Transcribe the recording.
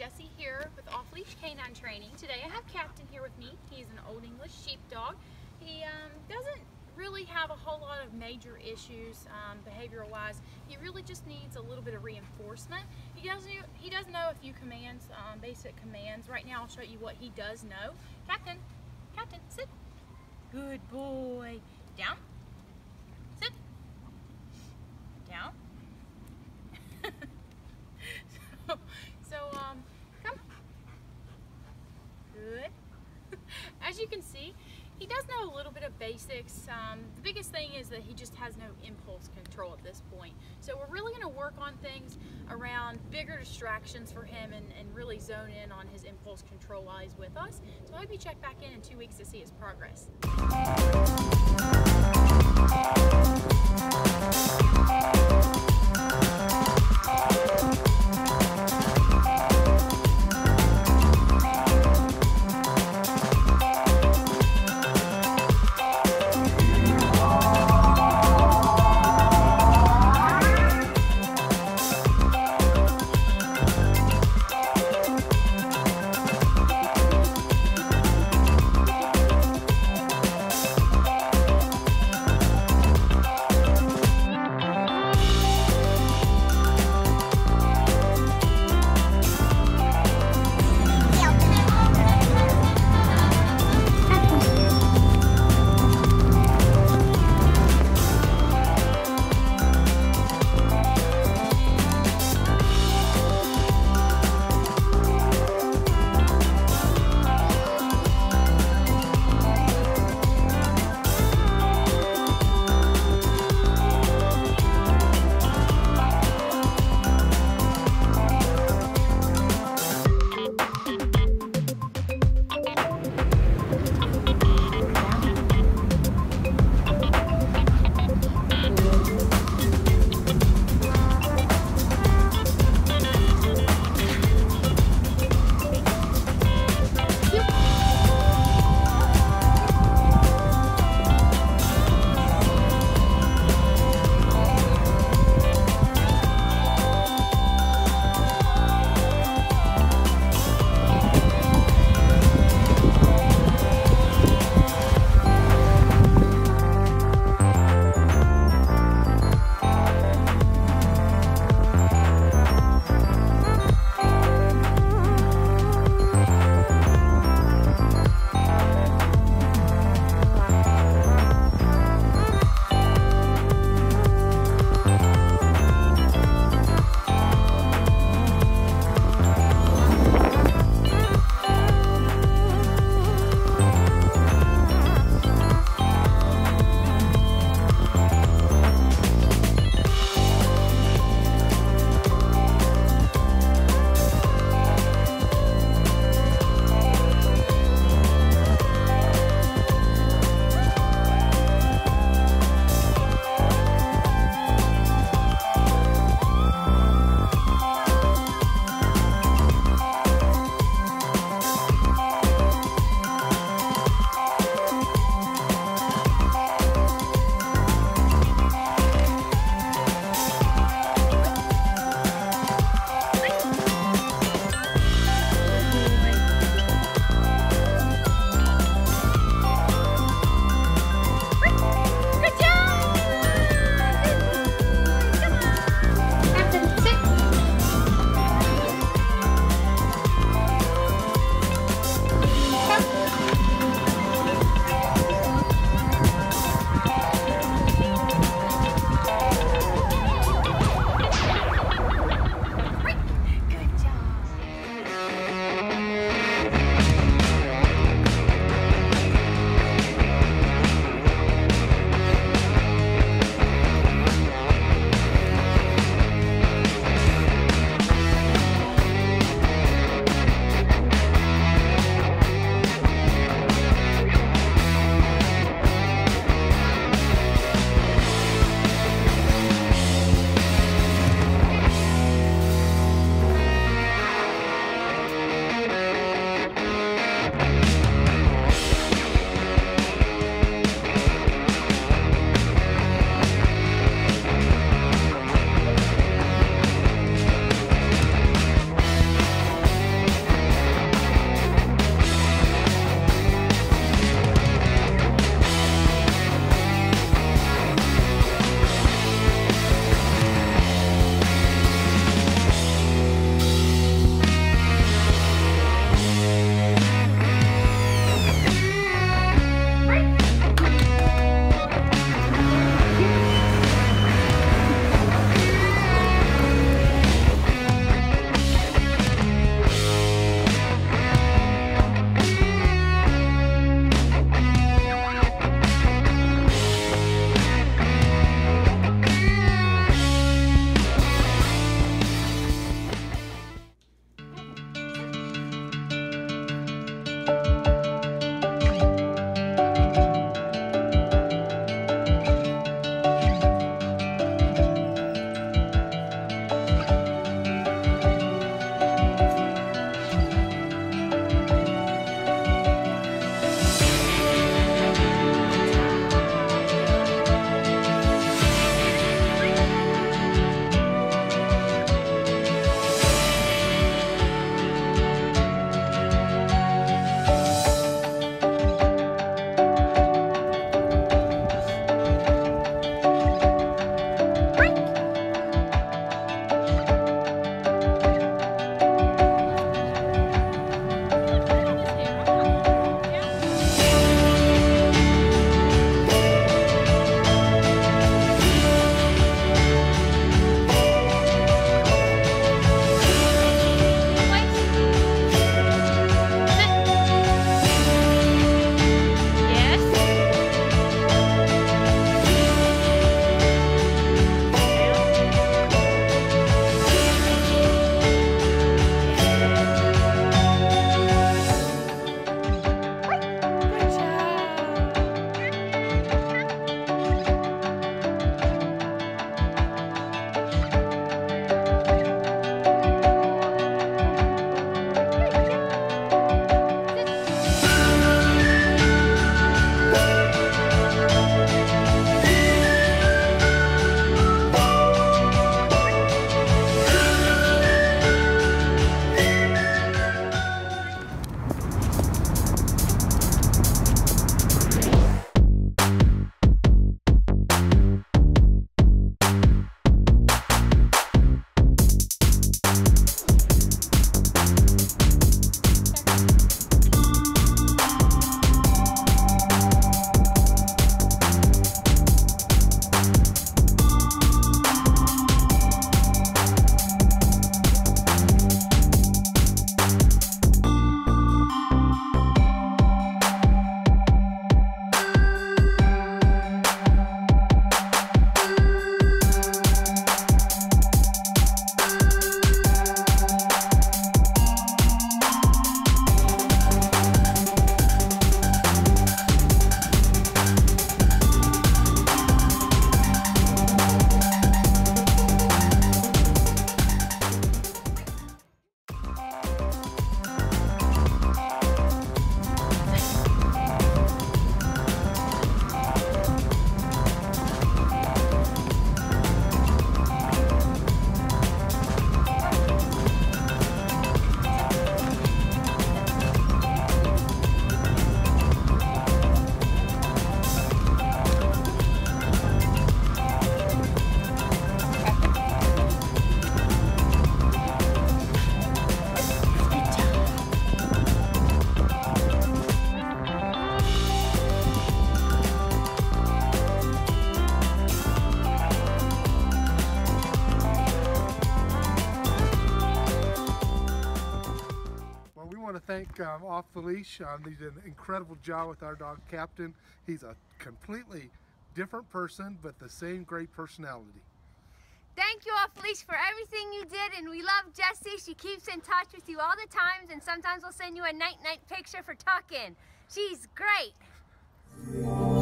Jessie here with Off Leash Canine Training. Today I have Captain here with me. He's an Old English sheepdog. He doesn't really have a whole lot of major issues behavioral wise. He really just needs a little bit of reinforcement. He does know a few commands, basic commands. Right now I'll show you what he does know. Captain, sit. Good boy. Down. Sit. Down. Come. Good. As you can see, he does know a little bit of basics. The biggest thing is that he just has no impulse control at this point. So we're really going to work on things around bigger distractions for him and really zone in on his impulse control while he's with us. So I hope you check back in 2 weeks to see his progress. thank Off the Leash. They did an incredible job with our dog Captain. He's a completely different person, but the same great personality. Thank you, Off Leash, for everything you did, and we love Jessie. She keeps in touch with you all the time, and sometimes we'll send you a night-night picture for tuck-in. She's great.